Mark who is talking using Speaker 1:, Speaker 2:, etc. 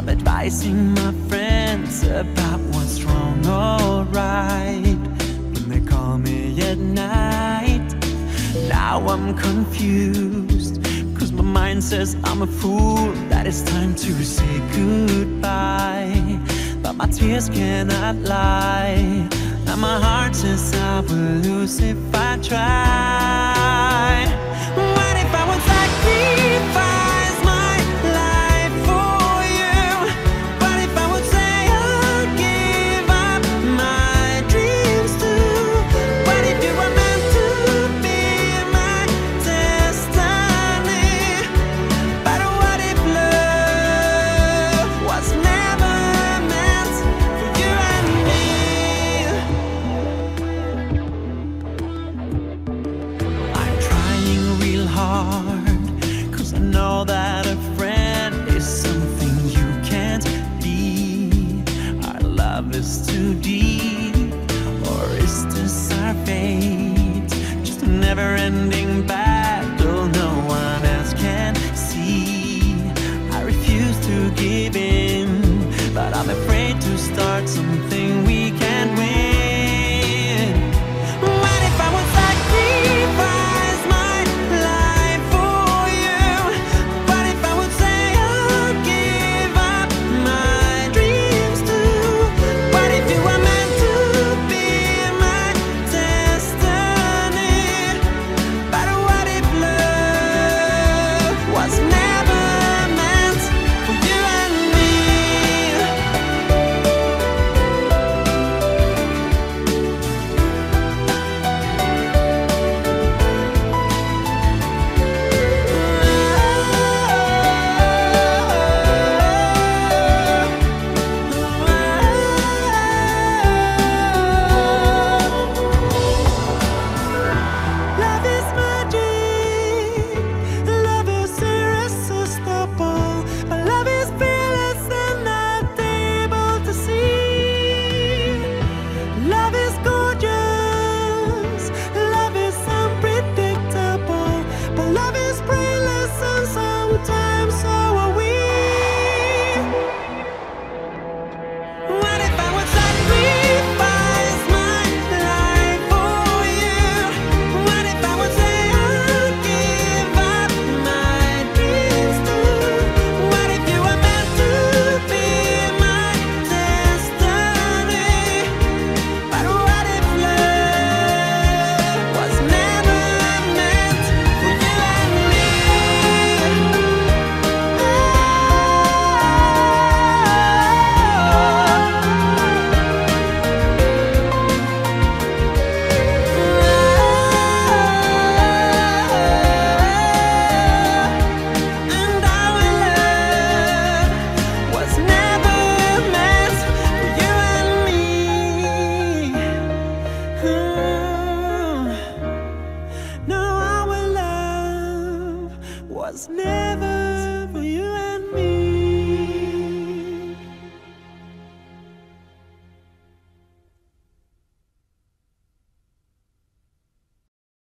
Speaker 1: advising my friends about what's wrong or right when they call me at night. Now I'm confused, cause my mind says I'm a fool, that it's time to say goodbye. But my tears cannot lie, and my heart says I will lose if I try. What if I would sacrifice my life for you? What if I would say I'll give up my dreams too? What if you were meant to be my destiny? But what if love was never meant for you and me? I'm trying real hard, cause I know that a friend is something you can't be. Our love is too deep, or is this our fate? Just a never-ending battle no one else can see. I refuse to give in, but I'm afraid to start something